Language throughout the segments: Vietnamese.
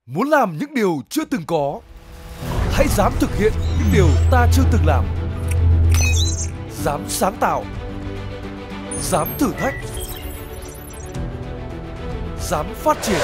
Muốn làm những điều chưa từng có, hãy dám thực hiện những điều ta chưa từng làm. Dám sáng tạo, dám thử thách, dám phát triển.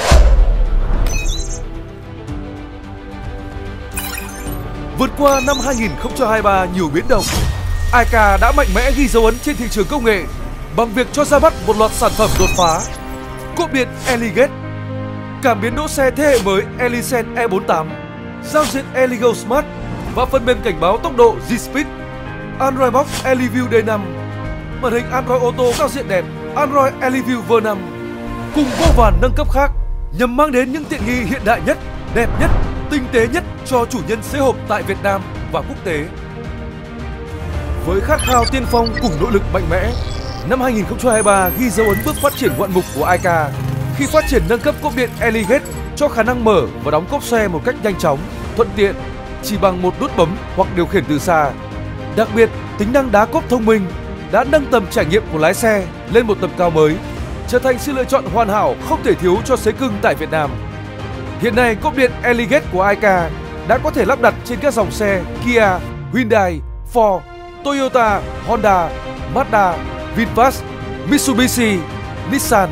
Vượt qua năm 2023 nhiều biến động, ICA đã mạnh mẽ ghi dấu ấn trên thị trường công nghệ bằng việc cho ra mắt một loạt sản phẩm đột phá: cộp điện Eligate, cảm biến đỗ xe thế hệ mới Elisense E48, giao diện Eligo Smart và phần mềm cảnh báo tốc độ G-Speed, Android Box Eliview D5, màn hình Android Auto giao diện đẹp Android Eliview V5, cùng vô vàn nâng cấp khác nhằm mang đến những tiện nghi hiện đại nhất, đẹp nhất, tinh tế nhất cho chủ nhân xe hộp tại Việt Nam và quốc tế. Với khát khao tiên phong cùng nỗ lực mạnh mẽ, năm 2023 ghi dấu ấn bước phát triển ngoạn mục của ICA khi phát triển nâng cấp cốp điện Eligate cho khả năng mở và đóng cốp xe một cách nhanh chóng, thuận tiện, chỉ bằng một nút bấm hoặc điều khiển từ xa. Đặc biệt, tính năng đá cốp thông minh đã nâng tầm trải nghiệm của lái xe lên một tầm cao mới, trở thành sự lựa chọn hoàn hảo không thể thiếu cho xế cưng tại Việt Nam. Hiện nay, cốp điện Eligate của ICA đã có thể lắp đặt trên các dòng xe Kia, Hyundai, Ford, Toyota, Honda, Mazda, VinFast, Mitsubishi, Nissan.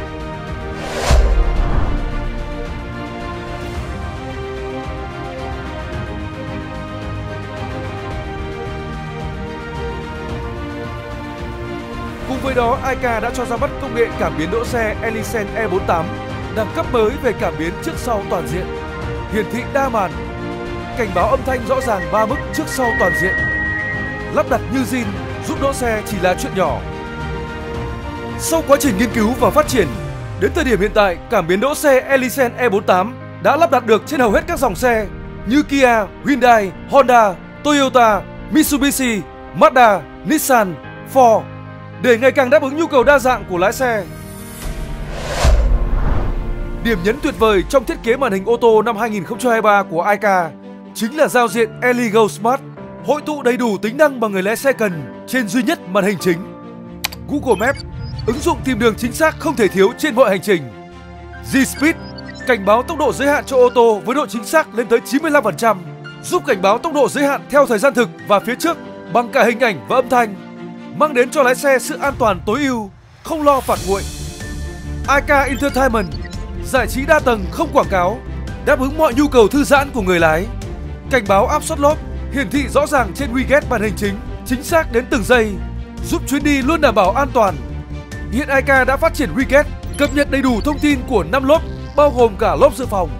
Cùng với đó, ICA đã cho ra mắt công nghệ cảm biến đỗ xe Elisense E48, đẳng cấp mới về cảm biến trước sau toàn diện, hiển thị đa màn, cảnh báo âm thanh rõ ràng 3 mức trước sau toàn diện, lắp đặt như zin, giúp đỗ xe chỉ là chuyện nhỏ. Sau quá trình nghiên cứu và phát triển, đến thời điểm hiện tại, cảm biến đỗ xe Elisense E48 đã lắp đặt được trên hầu hết các dòng xe như Kia, Hyundai, Honda, Toyota, Mitsubishi, Mazda, Nissan, Ford, để ngày càng đáp ứng nhu cầu đa dạng của lái xe. Điểm nhấn tuyệt vời trong thiết kế màn hình ô tô năm 2023 của ICA chính là giao diện Eligo Smart, hội tụ đầy đủ tính năng mà người lái xe cần trên duy nhất màn hình chính. Google Maps, ứng dụng tìm đường chính xác không thể thiếu trên mọi hành trình. G-Speed, cảnh báo tốc độ giới hạn cho ô tô với độ chính xác lên tới 95%, giúp cảnh báo tốc độ giới hạn theo thời gian thực và phía trước bằng cả hình ảnh và âm thanh, mang đến cho lái xe sự an toàn tối ưu, không lo phạt nguội. ICA Entertainment, giải trí đa tầng không quảng cáo, đáp ứng mọi nhu cầu thư giãn của người lái. Cảnh báo áp suất lốp, hiển thị rõ ràng trên widget màn hình chính, chính xác đến từng giây, giúp chuyến đi luôn đảm bảo an toàn. Hiện ICA đã phát triển widget cập nhật đầy đủ thông tin của 5 lốp, bao gồm cả lốp dự phòng.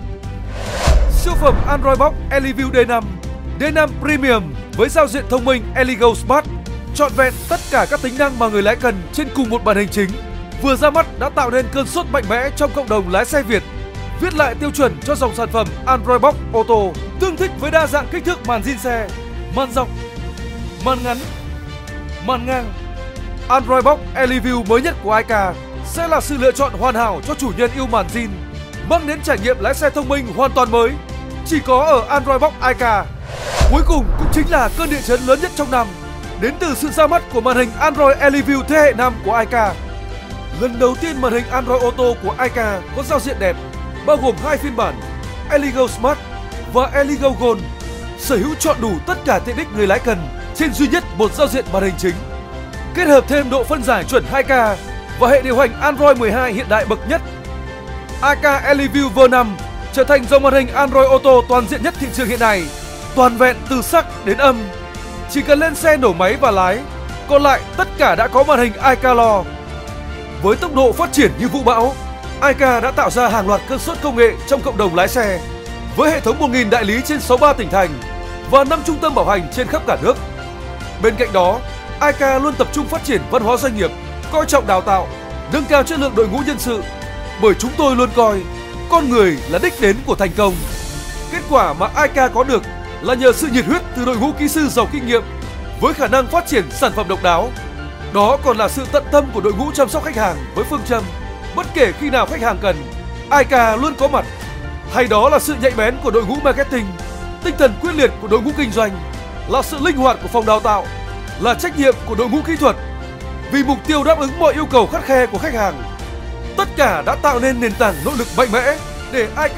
Siêu phẩm Android Box Eliview D5, D5 Premium với giao diện thông minh Eligo Smart, trọn vẹn tất cả các tính năng mà người lái cần trên cùng một màn hình chính, vừa ra mắt đã tạo nên cơn sốt mạnh mẽ trong cộng đồng lái xe Việt, viết lại tiêu chuẩn cho dòng sản phẩm Android Box Auto, tương thích với đa dạng kích thước màn zin xe, màn rộng, màn ngắn, màn ngang. Android Box Eliview mới nhất của ICA sẽ là sự lựa chọn hoàn hảo cho chủ nhân yêu màn zin, mang đến trải nghiệm lái xe thông minh hoàn toàn mới, chỉ có ở Android Box ICA. Cuối cùng cũng chính là cơn địa chấn lớn nhất trong năm, đến từ sự ra mắt của màn hình Android Eliview thế hệ 5 của ICA. Lần đầu tiên màn hình Android Auto của ICA có giao diện đẹp, bao gồm 2 phiên bản Eligo Smart và Eligo Gold, sở hữu trọn đủ tất cả tiện ích người lái cần trên duy nhất một giao diện màn hình chính. Kết hợp thêm độ phân giải chuẩn 2K và hệ điều hành Android 12 hiện đại bậc nhất, ICA Eliview V5 trở thành dòng màn hình Android Auto toàn diện nhất thị trường hiện nay, toàn vẹn từ sắc đến âm. Chỉ cần lên xe nổ máy và lái, còn lại tất cả đã có màn hình ICA lo. Với tốc độ phát triển như vũ bão, ICA đã tạo ra hàng loạt cơn sốt công nghệ trong cộng đồng lái xe, với hệ thống 1.000 đại lý trên 63 tỉnh thành và 5 trung tâm bảo hành trên khắp cả nước. Bên cạnh đó, ICA luôn tập trung phát triển văn hóa doanh nghiệp, coi trọng đào tạo, nâng cao chất lượng đội ngũ nhân sự, bởi chúng tôi luôn coi con người là đích đến của thành công. Kết quả mà ICA có được là nhờ sự nhiệt huyết từ đội ngũ kỹ sư giàu kinh nghiệm với khả năng phát triển sản phẩm độc đáo. Đó còn là sự tận tâm của đội ngũ chăm sóc khách hàng với phương châm bất kể khi nào khách hàng cần, ICA luôn có mặt. Hay đó là sự nhạy bén của đội ngũ marketing, tinh thần quyết liệt của đội ngũ kinh doanh, là sự linh hoạt của phòng đào tạo, là trách nhiệm của đội ngũ kỹ thuật, vì mục tiêu đáp ứng mọi yêu cầu khắt khe của khách hàng. Tất cả đã tạo nên nền tảng nỗ lực mạnh mẽ để ICA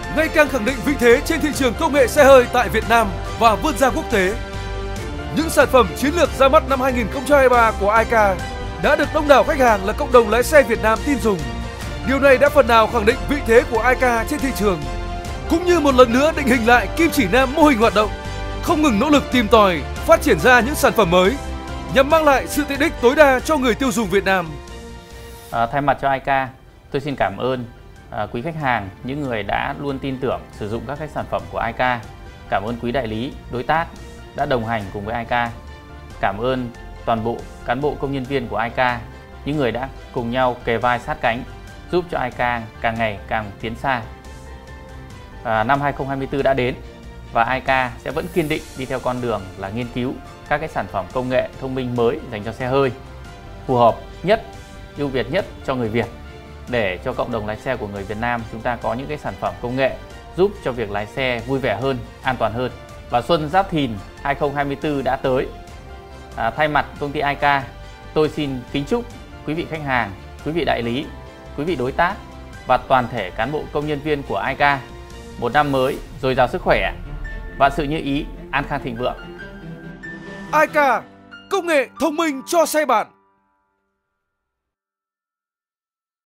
ngày càng khẳng định vị thế trên thị trường công nghệ xe hơi tại Việt Nam và vươn ra quốc tế. Những sản phẩm chiến lược ra mắt năm 2023 của iCar đã được đông đảo khách hàng là cộng đồng lái xe Việt Nam tin dùng. Điều này đã phần nào khẳng định vị thế của iCar trên thị trường, cũng như một lần nữa định hình lại kim chỉ nam mô hình hoạt động, không ngừng nỗ lực tìm tòi, phát triển ra những sản phẩm mới nhằm mang lại sự tiện ích tối đa cho người tiêu dùng Việt Nam. Thay mặt cho iCar, tôi xin cảm ơn quý khách hàng, những người đã luôn tin tưởng sử dụng các cái sản phẩm của iCar. Cảm ơn quý đại lý, đối tác đã đồng hành cùng với iCar. Cảm ơn toàn bộ cán bộ công nhân viên của iCar, những người đã cùng nhau kề vai sát cánh giúp cho iCar càng ngày càng tiến xa. Năm 2024 đã đến và iCar sẽ vẫn kiên định đi theo con đường là nghiên cứu các cái sản phẩm công nghệ thông minh mới dành cho xe hơi, phù hợp nhất, ưu việt nhất cho người Việt, để cho cộng đồng lái xe của người Việt Nam chúng ta có những cái sản phẩm công nghệ giúp cho việc lái xe vui vẻ hơn, an toàn hơn. Và Xuân Giáp Thìn 2024 đã tới. Thay mặt công ty iCar, tôi xin kính chúc quý vị khách hàng, quý vị đại lý, quý vị đối tác và toàn thể cán bộ công nhân viên của iCar một năm mới dồi dào sức khỏe, vạn sự như ý, an khang thịnh vượng. iCar, công nghệ thông minh cho xe bạn.